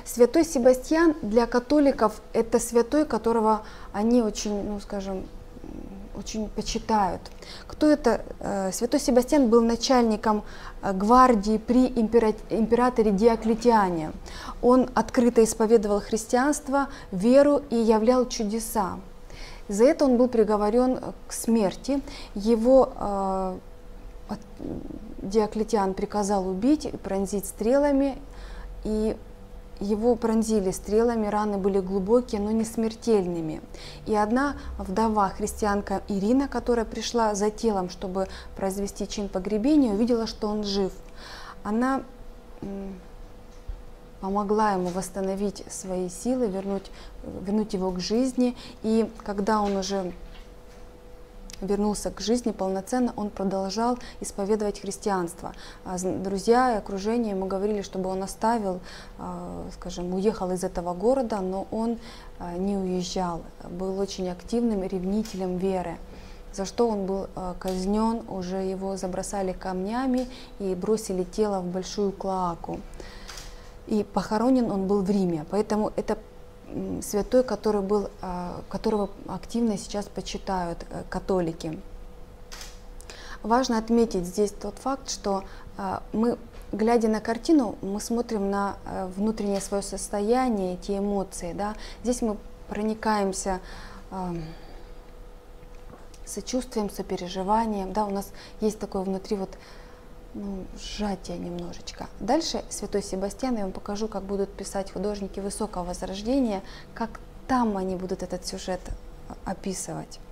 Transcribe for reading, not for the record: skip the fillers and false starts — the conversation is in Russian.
Святой Себастьян для католиков это святой, которого они очень, ну скажем, очень почитают. Кто это? Святой Себастьян был начальником гвардии при императоре Диоклетиане. Он открыто исповедовал христианство, веру и являл чудеса. За это он был приговорен к смерти. Его Диоклетиан приказал убить и пронзить стрелами, и его пронзили стрелами, раны были глубокие, но не смертельными. И одна вдова, христианка Ирина, которая пришла за телом, чтобы произвести чин погребения, увидела, что он жив. Она помогла ему восстановить свои силы, вернуть его к жизни. И когда он уже вернулся к жизни полноценно, он продолжал исповедовать христианство. Друзья и окружение ему говорили, чтобы он оставил, скажем, уехал из этого города, но он не уезжал, был очень активным ревнителем веры, за что он был казнен, уже его забросали камнями и бросили тело в большую клоаку. И похоронен он был в Риме, поэтому это святой, которого активно сейчас почитают католики. Важно отметить здесь тот факт, что мы, глядя на картину, мы смотрим на внутреннее свое состояние, те эмоции. Да? Здесь мы проникаемся сочувствием, сопереживанием. Да? У нас есть такое внутри вот, сжатие немножечко. Дальше святой Себастьян, я вам покажу, как будут писать художники Высокого Возрождения, как там они будут этот сюжет описывать.